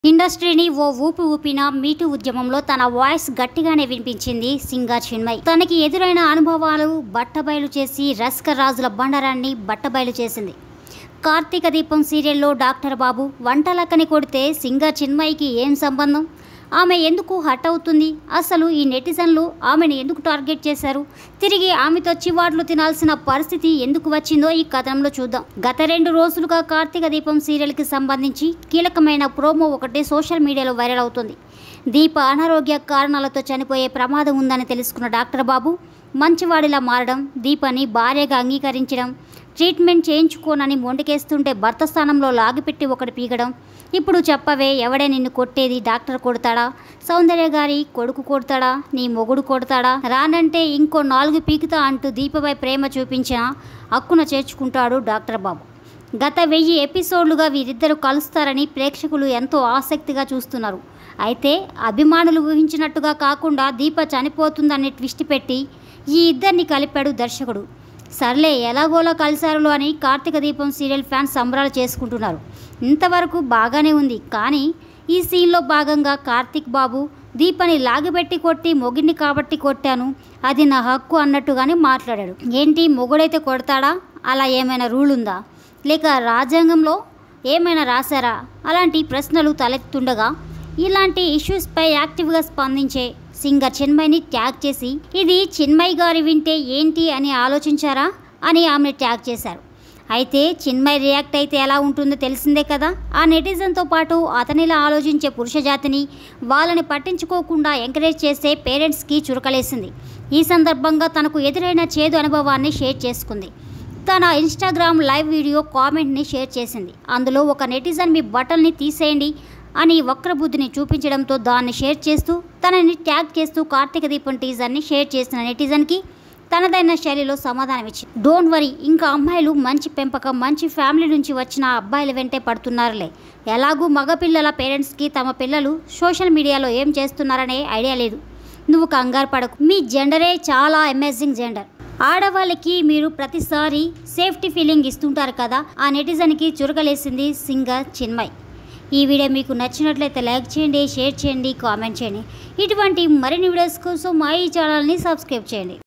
ఇండస్ట్రీని ఓ ఊపి ఊపిన మీటూ ఉద్యమంలో తన వాయిస్ గట్టిగానే వినిపించింది సింగర్ చిన్మయి. తనకి ఎదురైన అనుభవాలు బట్టబయలు చేసి రస్కరాజుల బండారాన్ని బట్టబయలు చేసింది. కార్తీక దీపం సీరియల్లో డాక్టర్ బాబు వంటలక్కని కొడితే సింగర్ చిన్మయికి ఏం సంబంధం? ఆమె ఎందుకు హట్ అవుతుంది? అసలు ఈ నెటిజన్లు ఆమెను ఎందుకు టార్గెట్ చేశారు? తిరిగి ఆమెతో చివాట్లు తినాల్సిన పరిస్థితి ఎందుకు వచ్చిందో ఈ కథనంలో చూద్దాం. గత 2 రోజులుగా కార్తీక దీపం సీరియల్కి సంబంధించి కీలకమైన ప్రోమో ఒకటి సోషల్ మీడియాలో వైరల్ అవుతుంది. దీప అనారోగ్య కారణాలతో చనిపోయే ప్రమాదం ఉందని తెలుసుకున్న డాక్టర్ బాబు మంచివాడిలా మారడం, దీపని భార్యగా అంగీకరించడం, ట్రీట్మెంట్ చేయించుకోనని మొండికేస్తుంటే భర్త స్థానంలో లాగిపెట్టి ఒకటి పీకడం. ఇప్పుడు చెప్పవే, ఎవడే నిన్ను కొట్టేది? డాక్టర్ కొడతాడా? సౌందర్య గారి కొడుకు కొడతాడా? నీ మొగుడు కొడతాడా? రానంటే ఇంకో 4 పీకుతా అంటూ దీపపై ప్రేమ చూపించిన హక్కున చేర్చుకుంటాడు డాక్టర్ బాబు. గత 1000 ఎపిసోడ్లుగా వీరిద్దరూ కలుస్తారని ప్రేక్షకులు ఎంతో ఆసక్తిగా చూస్తున్నారు. అయితే అభిమానులు ఊహించినట్టుగా కాకుండా దీప చనిపోతుందని ట్విస్ట్ పెట్టి ఈ ఇద్దరిని కలిపాడు దర్శకుడు. సర్లే, ఎలాగోలా కలిశారులో అని కార్తీక దీపం సీరియల్ ఫ్యాన్స్ సంబరాలు చేసుకుంటున్నారు. ఇంతవరకు బాగానే ఉంది. కానీ ఈ సీన్లో భాగంగా కార్తీక్ బాబు దీపని లాగిపెట్టి కొట్టి మొగిడిని కాబట్టి కొట్టాను, అది నా హక్కు అన్నట్టుగానే మాట్లాడాడు. ఏంటి, మొగుడైతే కొడతాడా? అలా ఏమైనా రూల్ ఉందా? లేక రాజ్యాంగంలో ఏమైనా రాశారా? అలాంటి ప్రశ్నలు తలెత్తుండగా ఇలాంటి ఇష్యూస్పై యాక్టివ్గా స్పందించే సింగర్ చిన్మయిని ట్యాగ్ చేసి ఇది చిన్మయి గారి వింటే ఏంటి అని ఆలోచించారా అని ఆమెను ట్యాగ్ చేశారు. అయితే చిన్మయి రియాక్ట్ అయితే ఎలా ఉంటుందో తెలిసిందే కదా. ఆ నెటిజన్తో పాటు అతనిలా ఆలోచించే పురుష జాతిని, వాళ్ళని పట్టించుకోకుండా ఎంకరేజ్ చేసే పేరెంట్స్కి చురకలేసింది. ఈ సందర్భంగా తనకు ఎదురైన చేదు అనుభవాన్ని షేర్ చేసుకుంది. తన ఇన్స్టాగ్రామ్ లైవ్ వీడియో కామెంట్ని షేర్ చేసింది. అందులో ఒక నెటిజన్ మీ బట్టల్ని తీసేయండి అని వక్రబుద్ధిని చూపించడంతో దాన్ని షేర్ చేస్తూ తనని ట్యాగ్ చేస్తూ కార్తీక దీపం టీజర్ని షేర్ చేసిన నెటిజన్కి తనదైన శైలిలో సమాధానం ఇచ్చింది. డోంట్ వరీ, ఇంకా అమ్మాయిలు మంచి పెంపకం, మంచి ఫ్యామిలీ నుంచి వచ్చిన అబ్బాయిల వెంటే పడుతున్నారులే. ఎలాగూ మగపిల్లల పేరెంట్స్కి తమ పిల్లలు సోషల్ మీడియాలో ఏం చేస్తున్నారనే ఐడియా లేదు. నువ్వు కంగారు పడకు, మీ జెండరే చాలా అమేజింగ్ జెండర్. ఆడవాళ్ళకి మీరు ప్రతిసారి సేఫ్టీ ఫీలింగ్ ఇస్తుంటారు కదా. ఆ నెటిజన్కి చురకలేసింది సింగర్ చిన్మయి. ఈ వీడియో మీకు నచ్చినట్లయితే లైక్ చేయండి, షేర్ చేయండి, కామెంట్ చేయండి. ఇటువంటి మరిన్ని వీడియోస్ కోసం మా ఈ ఛానల్ని సబ్స్క్రైబ్ చేయండి.